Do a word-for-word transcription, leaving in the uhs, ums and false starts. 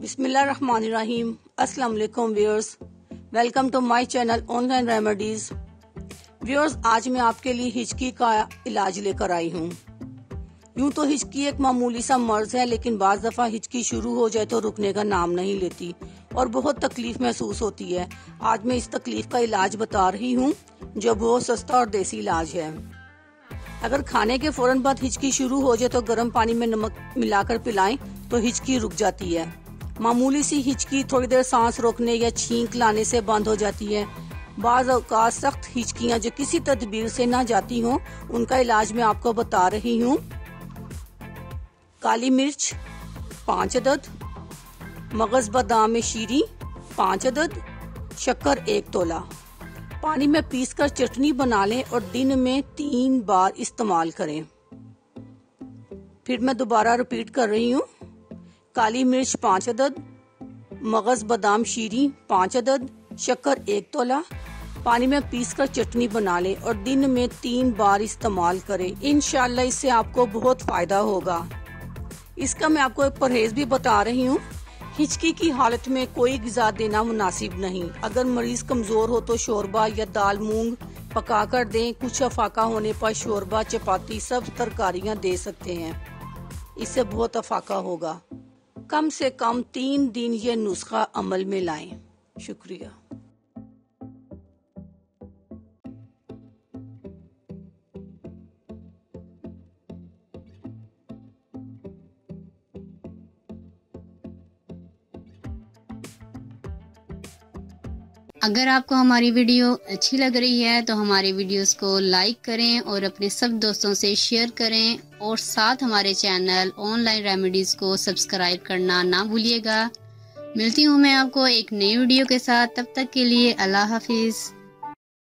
बिस्मिल्लाहिर्रहमानिर्रहीम। अस्सलाम वालेकुम viewers, welcome to my channel online remedies. Viewers, आज मैं आपके लिए हिचकी का इलाज लेकर आई हूँ। यूं तो हिचकी एक मामूली सा मर्ज है, लेकिन बाज दफा हिचकी शुरू हो जाए तो रुकने का नाम नहीं लेती और बहुत तकलीफ महसूस होती है। आज मैं इस तकलीफ का इलाज बता रही हूँ, जो बहुत सस्ता और देसी इलाज है। अगर खाने के फौरन बाद हिचकी शुरू हो जाए तो गर्म पानी में नमक मिलाकर पिलाएं तो हिचकी रुक जाती है। मामूली सी हिचकी थोड़ी देर सांस रोकने या छींक लाने से बंद हो जाती है। बाज़ औक़ात सख्त हिचकियां जो किसी तदबीर से ना जाती हों, उनका इलाज मैं आपको बता रही हूँ। काली मिर्च पाँच अदद, मगज बादाम शीरी पाँच अदद, शक्कर एक तोला। पानी में पीसकर चटनी बना लें और दिन में तीन बार इस्तेमाल करें। फिर मैं दोबारा रिपीट कर रही हूँ। काली मिर्च पाँच अदद, मगज बादाम शीरी पाँच अदद, शक्कर एक तोला। पानी में पीसकर चटनी बना लें और दिन में तीन बार इस्तेमाल करें। इंशाल्लाह इससे आपको बहुत फायदा होगा। इसका मैं आपको एक परहेज भी बता रही हूँ। हिचकी की हालत में कोई ग़िज़ा देना मुनासिब नहीं। अगर मरीज कमजोर हो तो शोरबा या दाल मूंग पका कर दें। कुछ अफाका होने पर शोरबा, चपाती, सब तरकारियां दे सकते हैं। इससे बहुत अफाका होगा। कम से कम तीन दिन ये नुस्खा अमल में लाएं। शुक्रिया। अगर आपको हमारी वीडियो अच्छी लग रही है तो हमारी वीडियोस को लाइक करें और अपने सब दोस्तों से शेयर करें, और साथ हमारे चैनल ऑनलाइन रेमेडीज को सब्सक्राइब करना ना भूलिएगा। मिलती हूँ मैं आपको एक नई वीडियो के साथ। तब तक के लिए अल्लाह हाफिज।